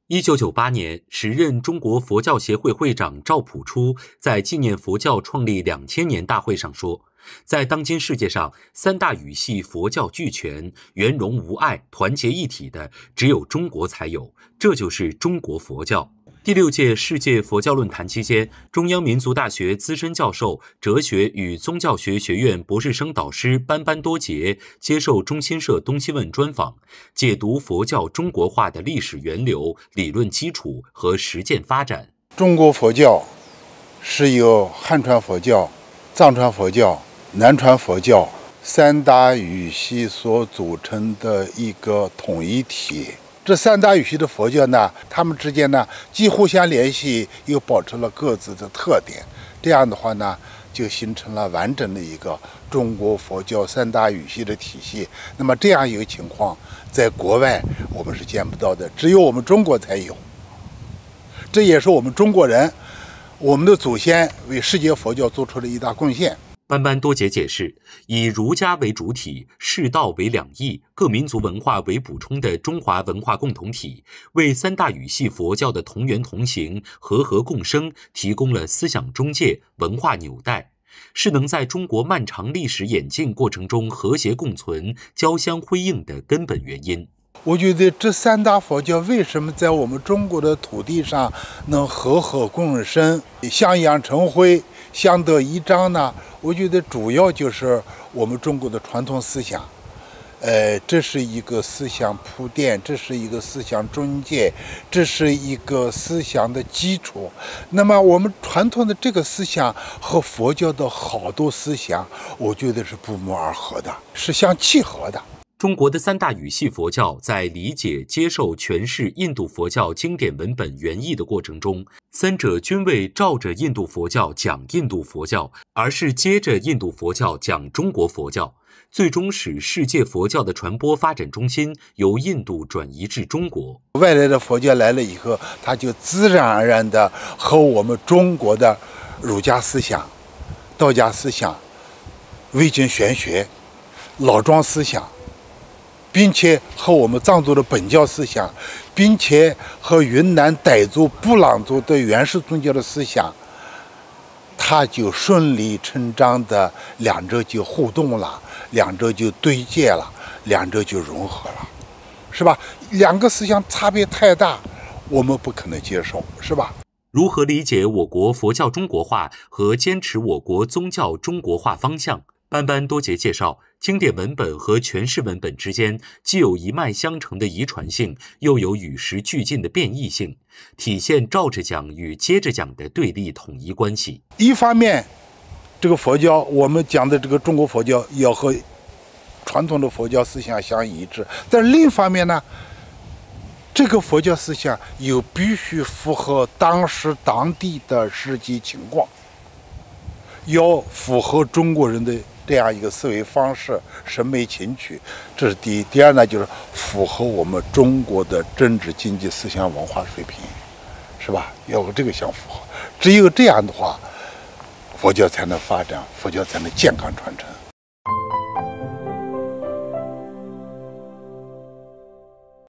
1998年，时任中国佛教协会会长赵朴初在纪念佛教创立2000年大会上说，在当今世界上，三大语系佛教俱全、圆融无碍、团结一体的，只有中国才有，这就是中国佛教。第6届世界佛教论坛期间，中央民族大学资深教授、哲学与宗教学学院博士生导师班班多杰接受中新社东西问专访，解读佛教中国化的历史源流、理论基础和实践发展。 中国佛教是由汉传佛教、藏传佛教、南传佛教三大语系所组成的一个统一体。这三大语系的佛教呢，它们之间呢既互相联系，又保持了各自的特点。这样的话呢，就形成了完整的一个中国佛教三大语系的体系。那么这样一个情况，在国外我们是见不到的，只有我们中国才有。这也是我们中国人，我们的祖先为世界佛教做出的一大贡献。 班班多杰解释，以儒家为主体、世道为两翼、各民族文化为补充的中华文化共同体，为三大语系佛教的同源同行、和合共生提供了思想中介、文化纽带，是能在中国漫长历史演进过程中和谐共存、交相辉映的根本原因。 我觉得这三大佛教为什么在我们中国的土地上能和合共生、相养成辉、相得益彰呢？我觉得主要就是我们中国的传统思想，这是一个思想铺垫，这是一个思想中介，这是一个思想的基础。那么我们传统的这个思想和佛教的好多思想，我觉得是不谋而合的，是相契合的。 中国的三大语系佛教在理解、接受、诠释印度佛教经典文本原意的过程中，三者均未照着印度佛教讲印度佛教，而是接着印度佛教讲中国佛教，最终使世界佛教的传播发展中心由印度转移至中国。 外来的佛教来了以后，它就自然而然的和我们中国的儒家思想、道家思想、魏晋玄学、老庄思想，并且和我们藏族的本教思想，并且和云南傣族、布朗族的原始宗教的思想，它就顺理成章的两者就互动了，两者就对接了，两者就融合了，是吧？两个思想差别太大，我们不可能接受，是吧？ 如何理解我国佛教中国化和坚持我国宗教中国化方向？班班多杰介绍，经典文本和诠释文本之间既有一脉相承的遗传性，又有与时俱进的变异性，体现照着讲与接着讲的对立统一关系。 一方面，这个佛教我们讲的这个中国佛教要和传统的佛教思想相一致，但另一方面呢，这个佛教思想又必须符合当时当地的实际情况，要符合中国人的这样一个思维方式、审美情趣，这是第一。第二呢，就是符合我们中国的政治、经济、思想、文化水平，是吧？要和这个相符合。只有这样的话，佛教才能发展，佛教才能健康传承。